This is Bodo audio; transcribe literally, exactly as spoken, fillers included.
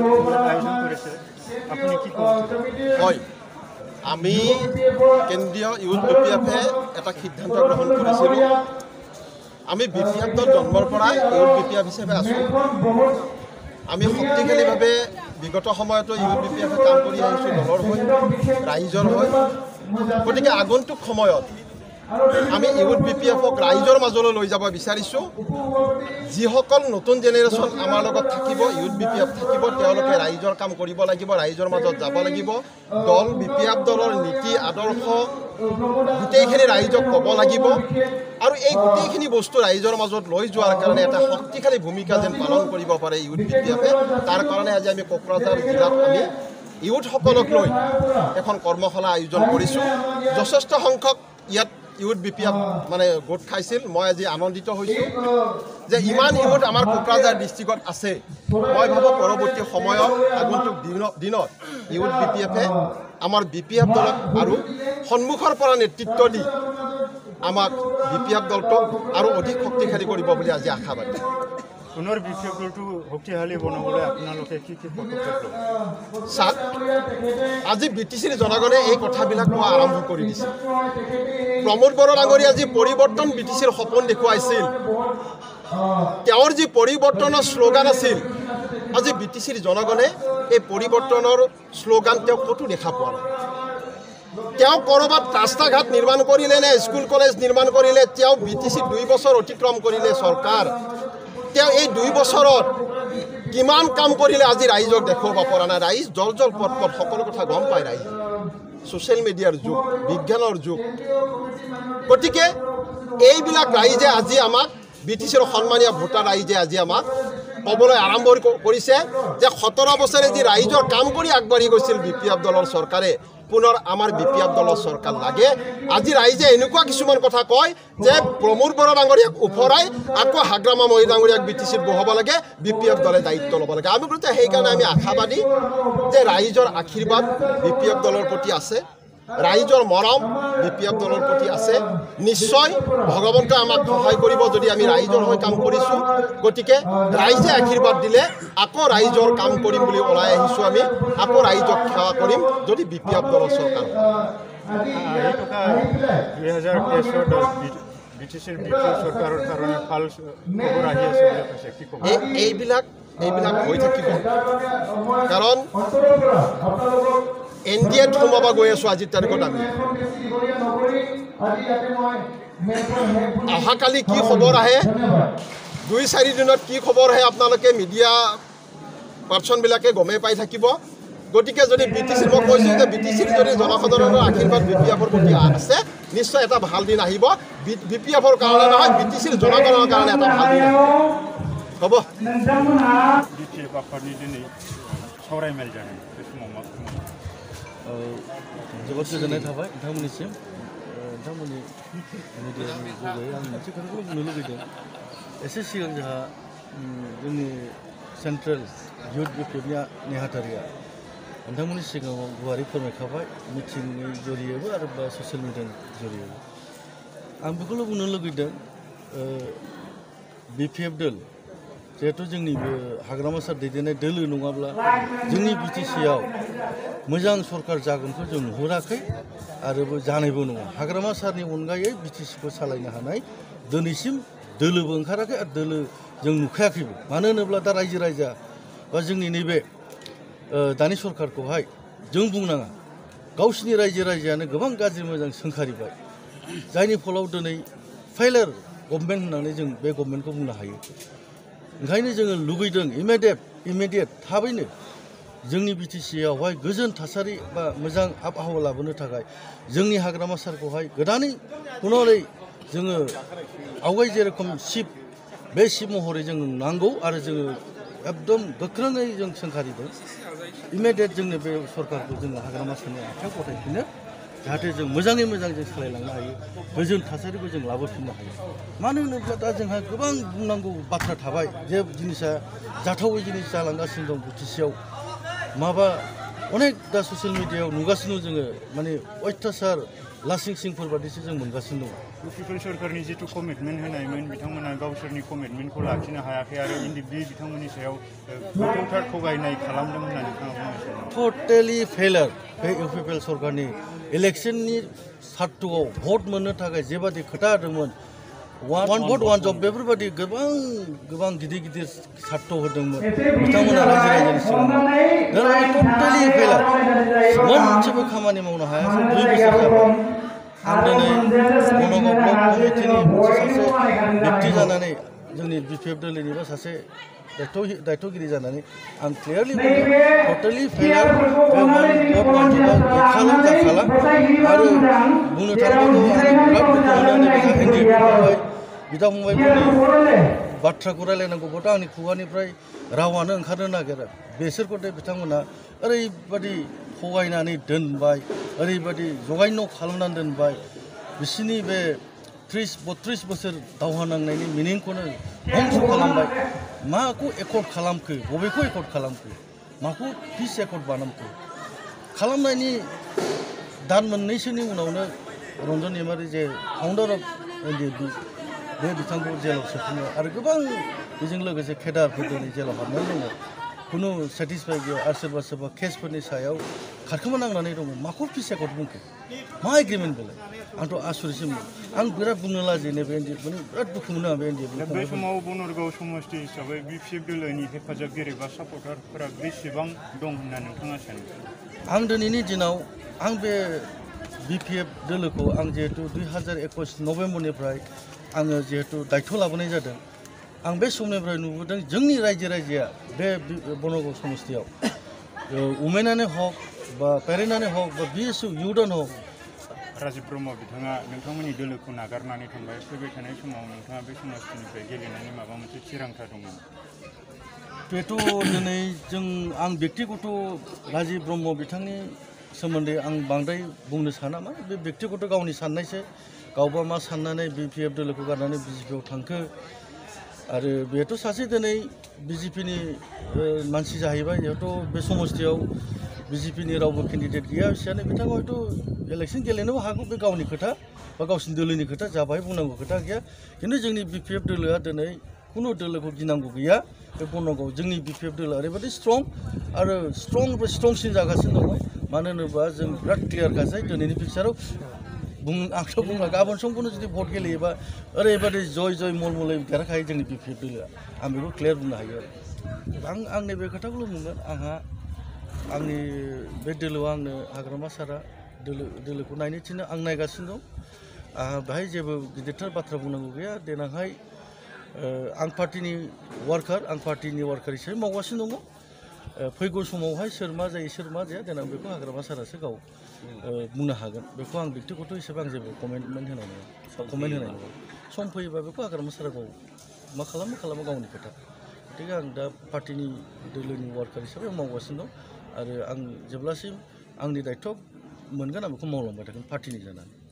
আয়োজন কৰিছে আপুনি কি ক'ব? হয়, আমি কেন্দ্ৰীয় ইউথ বি পি এফে এটা সিদ্ধান্ত গ্ৰহণ কৰিছিলোঁ। আমি বি পি এফ দল জন্মৰ পৰাই ইউথ বি পি এফ হিচাপে আছোঁ। আমি শক্তিশালীভাৱে বিগত সময়তো ইউথ বি পি এফে কাম কৰি আহিছোঁ দলৰ হৈ, ৰাইজৰ হৈ। গতিকে আগন্তুক সময়ত আমি ইউথ বি পি এফক ৰাইজৰ মাজলৈ লৈ যাব বিচাৰিছোঁ। যিসকল নতুন জেনেৰেশ্যন আমাৰ লগত থাকিব, ইউথ বি পি এফ থাকিব, তেওঁলোকে ৰাইজৰ কাম কৰিব লাগিব, ৰাইজৰ মাজত যাব লাগিব। দল বি পি এফ দলৰ নীতি আদৰ্শ গোটেইখিনি ৰাইজক ক'ব লাগিব আৰু এই গোটেইখিনি বস্তু ৰাইজৰ মাজত লৈ যোৱাৰ কাৰণে এটা শক্তিশালী ভূমিকা যেন পালন কৰিব পাৰে ইউথ বি পি এফে। তাৰ কাৰণে আজি আমি কোকৰাঝাৰ জিলাত আমি ইউথসকলক লৈ এখন কৰ্মশালা আয়োজন কৰিছোঁ। যথেষ্ট সংখ্যক ইয়াত ইউথ বি পি এফ মানে গোট খাইছিল। মই আজি আনন্দিত হৈছোঁ যে ইমান ইউথ আমাৰ কোকৰাঝাৰ ডিষ্ট্ৰিক্টত আছে। মই ভাবোঁ পৰৱৰ্তী সময়ত আগন্তুক দিনত ইউথ বি পি এফে আমাৰ বি পি এফ দলক আৰু সন্মুখৰ পৰা নেতৃত্ব দি আমাক বি পি এফ দলটোক আৰু অধিক শক্তিশালী কৰিব বুলি আজি আশাবাদী। পুনৰ বি পি এফ দলটো শক্তিশালী বনাবলৈ আপোনালোকে কি কি পদক্ষেপ ল'ব? চাওক, আজি বি টি চিৰ জনগণে এই কথাবিলাক কোৱা আৰম্ভ কৰি দিছে। প্ৰমোদ বড়ো ডাঙৰীয়া যি পৰিৱৰ্তন বি টি চিৰ সপোন দেখুৱাইছিল, তেওঁৰ যি পৰিৱৰ্তনৰ শ্লোগান আছিল, আজি বি টি চিৰ জনগণে এই পৰিৱৰ্তনৰ শ্লোগান তেওঁ ক'তো দেখা পোৱা নাই। তেওঁ ক'ৰবাত ৰাস্তা ঘাট নিৰ্মাণ কৰিলে নে স্কুল কলেজ নিৰ্মাণ কৰিলে, তেওঁ বি টি চি দুই বছৰ অতিক্ৰম কৰিলে চৰকাৰ, তেওঁ এই দুই বছৰত কিমান কাম কৰিলে আজি ৰাইজক দেখুৱাব পৰা নাই। ৰাইজ জল জল পট পট সকলো কথা গম পায় ৰাইজে। ছ'চিয়েল মিডিয়াৰ যুগ, বিজ্ঞানৰ যুগ। গতিকে এইবিলাক ৰাইজে আজি আমাক বি টি চিৰ সন্মানীয় ভোটাৰ ৰাইজে আজি আমাক ক'বলৈ আৰম্ভ কৰিছে যে সোতৰ বছৰে যি ৰাইজৰ কাম কৰি আগবাঢ়ি গৈছিল বি পি এফ দলৰ চৰকাৰে, পুনৰ আমাৰ বি পি এফ দলৰ চৰকাৰ লাগে। আজি ৰাইজে এনেকুৱা কিছুমান কথা কয় যে প্ৰমোদ বড়ো ডাঙৰীয়াক ওফৰাই আকৌ হাগ্ৰামা মহি ডাঙৰীয়াক বি টি চিত বহাব লাগে, বি পি এফ দলে দায়িত্ব ল'ব লাগে। আমি বোলো সেইকাৰণে আমি আশাবাদী যে ৰাইজৰ আশীৰ্বাদ বি পি এফ দলৰ প্ৰতি আছে, ৰাইজৰ মৰম বি পি এফ দলৰ প্ৰতি আছে। নিশ্চয় ভগৱন্তই আমাক সহায় কৰিব যদি আমি ৰাইজৰ হৈ কাম কৰিছোঁ। গতিকে ৰাইজে আশীৰ্বাদ দিলে আকৌ ৰাইজৰ কাম কৰিম বুলি ওলাই আহিছোঁ আমি, আকৌ ৰাইজক সেৱা কৰিম যদি বি পি এফ দলৰ চৰকাৰ হয়। আহি থকা দুই হাজাৰ তেইছত বি টি চিৰ বি পি এফ চৰকাৰৰ কাৰণে ভাল খবৰ আহি আছে বুলি কৈছে, কি ক'ব? এইবিলাক এইবিলাক হৈ থাকিব, কাৰণ এন ডি এত সোমাব গৈ আছোঁ আজিৰ তাৰিখত আমি। অহাকালি কি খবৰ আহে, দুই চাৰি দিনত কি খবৰ আহে আপোনালোকে মিডিয়া পাৰ্চনবিলাকে গমেই পাই থাকিব। গতিকে যদি বি টি চিৰ, মই কৈছোঁ যে বি টি চিৰ যদি জনসাধাৰণৰ আশীৰ্বাদ বি পি এফৰ প্ৰতি আছে, নিশ্চয় এটা ভাল দিন আহিব। বি পি এফৰ কাৰণে নহয়, বি টি চিৰ জনগণৰ কাৰণে এটা ভাল দিন আহিব। হ'ব। बि पि एफ आफादनि दिनै सावरायमेल जानाय बे समाव मा जोबोद गोजोननाय थाबाय नोंथांमोननिसिम। नोंथांमोननि मिडियानि जुगै आं मोनसे खोथाखौ बुंनो लुबैदों। एसे सिगां जोंहा जोंनि सेन्ट्रेल इउथ बि पि एफनि नेहाथारिया नोंथांमोननि सिगाङाव गुवारै फोरमायखाबाय, मिटिंनि जरियैबो आरो बा ससियेल मिडियानि जरियैबो। आं बेखौल' बुंनो लुगैदों, बि पि एफ दल जिहेतु जोंनि बे हाग्रामा सार दैदेननाय दोलो नङाब्ला जोंनि बि टि सिआव मोजां सरकार जागोनखौ जों नुहुराखै आरो जानायबो नङा। हाग्रामा सारनि अनगायै बि टि सिखौ सालायनो हानाय दिनैसिम दोलोबो ओंखाराखै आरो दोलो जों नुखायाखैबो। मानो होनोब्ला दा रायजो राजा बा जोंनि नैबे दानि सरकारखौहाय जों बुंनाङा, गावसिनि रायजो राजायानो गोबां गाज्रि मोजां सोंखारिबाय, जायनि फलाव दिनै फेलार गभर्नमेन्ट होननानै जों बे गभर्नमेन्टखौ बुंनो हायो। ओंखायनो जोङो लुगैदों इमिडियेट इमिडियेट थाबैनो जोंनि बि टि सिआवहाय गोजोन थासारि बा मोजां आबहावा लाबोनो थाखाय जोंनि हाग्रामा सारखौहाय गोदानै पुनरै जोङो आवगाय जेरखम सिफ बे सिफ महरै जों नांगौ आरो जोङो एकदम गोख्रोङै जों सोंखारिदों इमिडियेट जोंनो बे सरकारखौ जोङो हाग्रामा सारनि आखायाव गथायफिनो, जाहाथे जों मोजाङै मोजां जों सालायलांनो हायो, गोजोन थासारिखौ जों लाबोफिननो हायो। मानो होनोब्ला दा जोंहा गोबां बुंनांगौ बाथ्रा थाबाय, जे जिनिसा जाथावै जिनिस जालांगासिनो दं बि टि सिआव। माबा अनेक दा ससियेल मिडियायाव नुगासिनो जोङो माने अयथासार लासिं सिंफोर बादिसो जों मोनगासिनो दङ। इउपिपिएल सरकारनि जिथु कमिटमेन्ट होनायमोन बिथांमोना गावसोरनि कमिटमेन्टखौ लाखिनो हायाखै आरो इन्दि बे बिथांमोननि सायाव गोथौथार थगायनाय खालामदों होनना नोंथाङा बुंनो सानो? टटेलि फेलार बे इउपिपिएल सरकारनि इलेक्सननि सार्टआव भट मोननो थाखाय जेबादि खोथा होदोंमोन वान भट वान जब बेफोरबायदि गोबां गोबां गिदिर गिदिर सार्ट होदोंमोन बिथांमोना रायजो राजानि सिगाङाव टटेलि फेलार मोनसेबो खामानि मावनो हायाखै दुइ बोसोर जाबाय। आं दिनै बनगाव ब्लक कमिटिनि सासे व्यक्ति जानानै जोंनि बिपिएफ दोलोनिबा सासे दायथ' दायथ'गिरि जानानै आं क्लियारलि बुंदों टटेलि फेलार बे वान भट वान जबा गैखाला जाखाला आरो बुंनो थाङोबाथ' आं बिराद दुखु मोनो नैबे एनडिए फंबाय बिदा फंबायफोरनि बाथ्राखौ रायलायनांगौबाथ' आंनि खुगानिफ्राय रावानो ओंखारनो नागिरा। बेसोरखौथ' बिथांमोना ओरैबादि थगायनानै दोनबाय ओरैबादि जगायन' खालामनानै दोनबाय बिसोरनि बे त्रिस बत्रिस बोसोर दावहा नांनायनि मिनिंखौनो धंस खालामबाय। माखौ एकर्ड खालामखो बबेखौ एकर्ड खालामखो माखौ पिस एकर्ड बानामखो खालामनायनि दान मोननैसोनि उनावनो रन्जन दैमारि जे फाउन्डार अफ एनडिए बे बिथांखौ जेलाव सोफिनो आरो गोबां बेजों लोगोसे केडारफोर दिनै जेलाव हाबनानै दङ खुनु सेटिसफाइ गैया आरो सोरबा सोरबा केसफोरनि सायाव खारखोमा नांनानै दङ। माखौ पिस एकर्ड बुंखो मा एग्रिमेन्ट बेलाय आंथ' आसुरितसो मोनो। आं बिराद बुंनो लाजियो नैबे एनडिए माने बिराद दुखु मोनो आं बे एनडिए। बे समाव बनरगाव समस्ति हिसाबै बिपिएफ दोलोनि हेफाजाबगिरि बा सापर्टारफोरा बेसेबां दं होनना नोंथाङा सानो? आं दिनैनि दिनाव आं बे बिपिएफ दोलोखौ आं जिहेतु दुइ हाजार एकुश नभेम्बरनिफ्राय आङो जिहेतु दायथ' लाबोनाय जादों आं बे समनिफ्राय नुबोदों जोंनि रायजो राजाया बे बनगाव समस्तियाव उमेनानो हक बा पेरेन्टआनो हक बा बिएसइउ इउथआनो हक। राजीब ब्रह्म बिथाङा नोंथांमोननि दोलोखौ नागारनानै थांबाय फैबाय थानाय समाव नोंथाङा बे समस्तिनिफ्राय गेलेनायनि माबा मोनसे थिरांथा दंमोन? बेथ' दिनै जों आं बेक्तिगत राजीब ब्रह्म बिथांनि सोमोन्दै आं बांद्राय बुंनो साना मा बे बेक्तिगत गावनि साननायसो गावबा मा साननानै बिपिएफ दोलोखौ गारनानै बिजेपिआव थांखो आरो बेथ' सासे दिनै बिजेपिनि मानसि जाहैबाय जिहेतु बे समस्तियाव बिजेपिनि रावबो केन्डिडेट गैया बिसोरानो बिथाङा हयथ' इलेक्सन गेलेनोबो हागौ बे गावनि खोथा बा गावसिनि दोलोनि खोथा जाबाय बुंनांगौ खोथा गैया। खिन्थु जोंनि बिपिएफ दोलोआ दिनै खुनु दोलोखौ गिनांगौ गैया। बे बनगाव जोंनि बिपिएफ दोलोआ ओरैबायदि स्ट्रं आरो स्ट्रंनिफ्राय स्ट्रंसिन जागासिनो दङ। मानो होनोबा जों बिराद क्लियारखासै दिनैनि पिक्साराव बुं आंथ' बुंला गाबोन समखौनो जुदि भट गेलेयोबा ओरैबायदि जय जय मलमलै देरहाखायो जोंनि बिपिएफ दोलोआ आं बेखौ क्लियार बुंनो हायो आरो आं आंनि बे खोथाखौल' बुंगोन आंहा आंनि बे दोलोआव आंनो हाग्रामा सारा दोलो दोलोखौ नायनो थिनो आं नायगासिनो दं। आंहा बेहाय जेबो गिदिरथार बाथ्रा बुंनांगौ गैया। देनांहाय आं पार्टिनि वार्कार आं पार्टिनि वार्कार हिसाबै मावगासिनो दङ। फैगौ समावहाय सोर मा जायो सोर मा जाया देनां बेखौ हाग्रामा सारासो गाव बुंनो हागोन। बेखौ आं बेक्तिगत हिसाबै आं जेबो कमेन्टमेन्ट होनाय नङा कमेन्ट होनाय नङा। सम फैयोबा बेखौ हाग्रामा सारा गाव मा खालामो खालामो गावनि खोथा। गतिके आं दा पार्टिनि दोलोनि वार्कार हिसाबै मावगासिनो दं आरो आं जेब्लासिम आंनि दायथ' मोनगोन आं बेखौ मावलांबाय थागोन पार्टिनि जानानै।